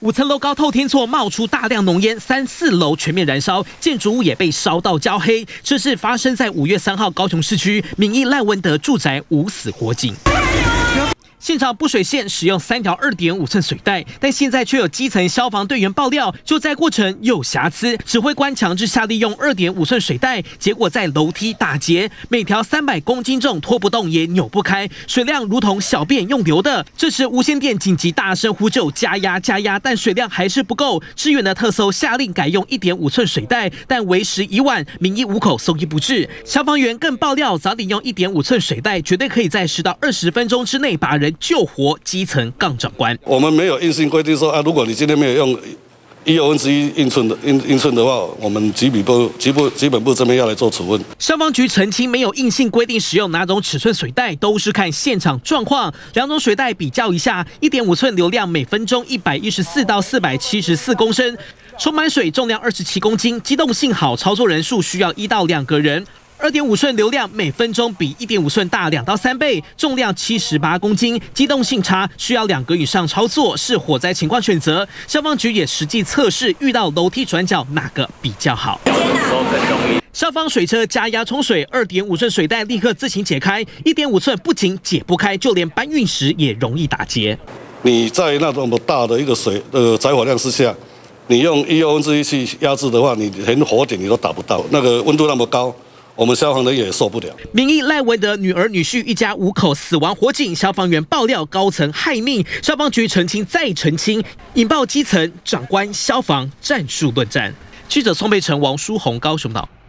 5层楼高透天厝冒出大量浓烟，3、4楼全面燃烧，建筑物也被烧到焦黑。这是发生在5月3号高雄市区民意赖文德住宅无死火警。现场布水线使用3条2.5寸水带，但现在却有基层消防队员爆料，救灾过程有瑕疵，指挥官强制下令用2.5寸水带，结果在楼梯打结，每条300公斤重，拖不动也扭不开，水量如同小便用流的。这时无线电紧急大声呼救，加压，但水量还是不够。支援的特搜下令改用1.5寸水带，但为时已晚，民意5口送医不治。消防员更爆料，早点用1.5寸水带，绝对可以在10到20分钟之内把人救活。基层杠长官， 我们没有硬性规定说如果你今天没有用1/2英寸的话，我们基本部这边要来做处分。 消防局澄清，没有硬性规定使用哪种尺寸水带，都是看现场状况。2种水带比较一下，1.5寸流量每分钟114到474公升，充满水重量27公斤，机动性好，操作人数需要1到2个人。2.5寸流量每分钟比1.5寸大2到3倍，重量78公斤，机动性差，需要2个以上操作，是火灾情况选择。消防局也实际测试，遇到楼梯转角哪个比较好？都很容易。消防水车加压冲水，2.5寸水带立刻自行解开，1.5寸不仅解不开，就连搬运时也容易打结。 你在那么大的一个水载火量之下，你用1/2去压制的话，你连火点你都达不到，那个温度那么高。我们消防人也受不了。 民意赖文德女儿女婿一家5口死亡火警，消防员爆料高层害命，消防局澄清再澄清，引爆基层长官消防战术论战。记者宋佩成、王书宏高雄岛。